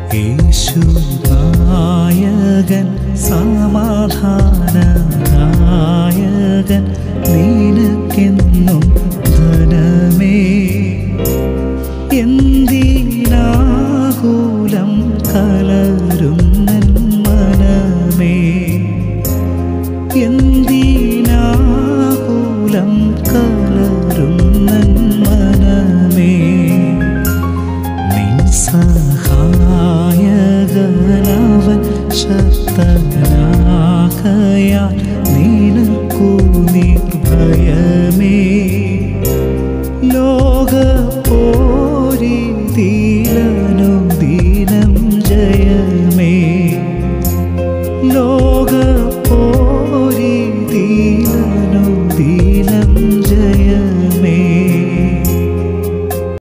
യേശുനായകൻ സമാധാനനായകൻ നിനക്കെന്നും ധനമേ എന്തിനാകുലം കലരുന്നൻ മനമേ എന്തിനാകുലം കലരുന്നൻ മനമേ നിൻ സഹായകനവൻ ശക്തൻ